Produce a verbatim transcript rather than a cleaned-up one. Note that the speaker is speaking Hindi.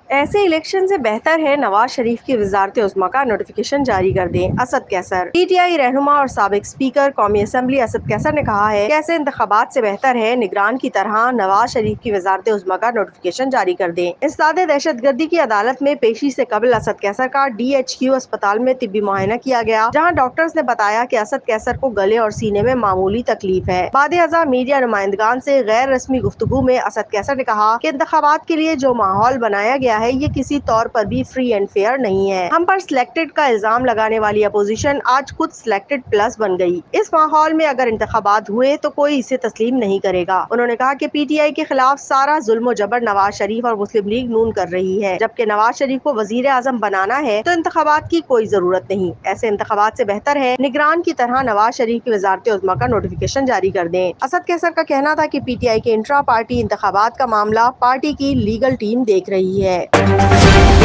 ऐसे इलेक्शन से बेहतर है नवाज शरीफ की वजारत उज़्मा का नोटिफिकेशन जारी कर दें। असद कैसर। पीटीआई रहनुमा और साबिक स्पीकर कौमी असम्बली असद कैसर ने कहा है कि ऐसे इंतखाबात से बेहतर है निगरान की तरह नवाज शरीफ की वजारत उज़्मा का नोटिफिकेशन जारी कर दें। इंसदाद दहशत गर्दी की अदालत में पेशी से कबल असद कैसर का डी एच क्यू अस्पताल में तिब्बी मुआयना किया गया, जहाँ डॉक्टर्स ने बताया कि असद कैसर को गले और सीने में मामूली तकलीफ है। बाद अज़ा मीडिया नुमाइंदगान से गैर रस्मी गुफ्तगू में असद कैसर ने कहा कि इंतखाबात के लिए जो माहौल बनाया गया है ये किसी तौर पर भी फ्री एंड फेयर नहीं है। हम पर सिलेक्टेड का इल्जाम लगाने वाली अपोजिशन आज खुद सिलेक्टेड प्लस बन गई। इस माहौल में अगर इंतखाबात हुए तो कोई इसे तस्लीम नहीं करेगा। उन्होंने कहा कि पीटीआई के खिलाफ सारा जुल्म जबर नवाज शरीफ और मुस्लिम लीग नून कर रही है, जबकि नवाज शरीफ को वजीर आजम बनाना है तो इंतखाबात की कोई जरूरत नहीं। ऐसे इंतखाबात से बेहतर है निगरान की तरह नवाज शरीफ की वजारत उज़्मा का नोटिफिकेशन जारी कर दें। असद कैसर का कहना था कि पीटीआई के इंट्रा पार्टी इंतखाबात का मामला पार्टी की लीगल टीम देख रही है।